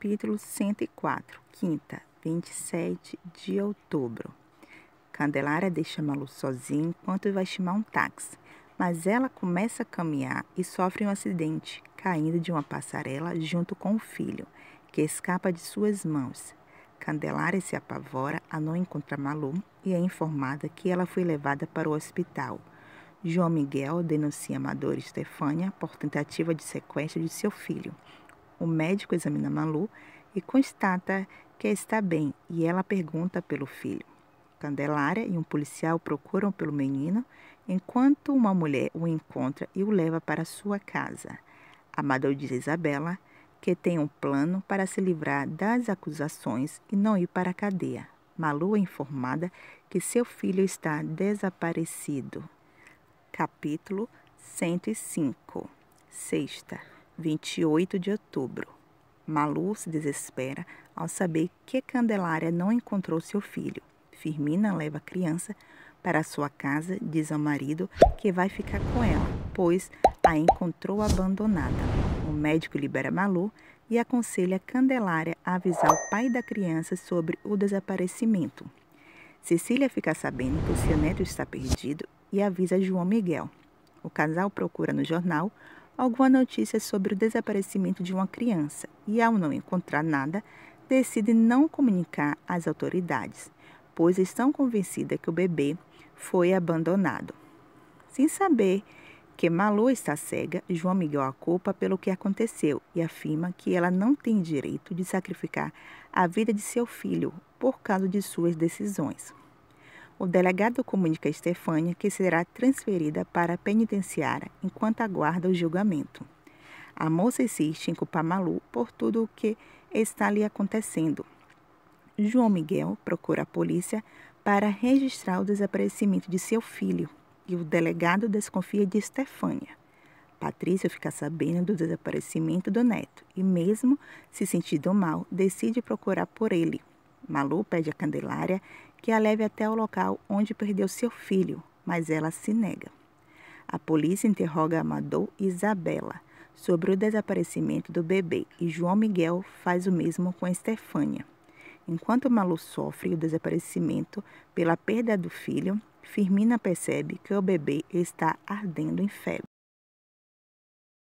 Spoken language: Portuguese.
Capítulo 104, quinta, 27 de outubro. Candelária deixa Malu sozinha enquanto vai chamar um táxi, mas ela começa a caminhar e sofre um acidente, caindo de uma passarela junto com o filho, que escapa de suas mãos. Candelária se apavora a não encontrar Malu e é informada que ela foi levada para o hospital. João Miguel denuncia Amador e Estefânia por tentativa de sequestro de seu filho. O médico examina Malu e constata que está bem e ela pergunta pelo filho. Candelária e um policial procuram pelo menino, enquanto uma mulher o encontra e o leva para sua casa. Amador diz a Isabela que tem um plano para se livrar das acusações e não ir para a cadeia. Malu é informada que seu filho está desaparecido. Capítulo 105. Sexta, 28 de outubro. Malu se desespera ao saber que Candelária não encontrou seu filho. Firmina leva a criança para sua casa, diz ao marido que vai ficar com ela, pois a encontrou abandonada. O médico libera Malu e aconselha Candelária a avisar o pai da criança sobre o desaparecimento. Cecília fica sabendo que o seu neto está perdido e avisa João Miguel. O casal procura no jornal alguma notícia sobre o desaparecimento de uma criança e, ao não encontrar nada, decide não comunicar às autoridades, pois estão convencidas que o bebê foi abandonado. Sem saber que Malu está cega, João Miguel a culpa pelo que aconteceu e afirma que ela não tem direito de sacrificar a vida de seu filho por causa de suas decisões. O delegado comunica a Estefânia que será transferida para a penitenciária enquanto aguarda o julgamento. A moça insiste em culpar Malu por tudo o que está lhe acontecendo. João Miguel procura a polícia para registrar o desaparecimento de seu filho e o delegado desconfia de Estefânia. Patrícia fica sabendo do desaparecimento do neto e, mesmo se sentindo mal, decide procurar por ele. Malu pede a Candelária que a leve até o local onde perdeu seu filho, mas ela se nega. A polícia interroga Amador e Isabela sobre o desaparecimento do bebê e João Miguel faz o mesmo com Estefânia. Enquanto Malu sofre o desaparecimento pela perda do filho, Firmina percebe que o bebê está ardendo em febre.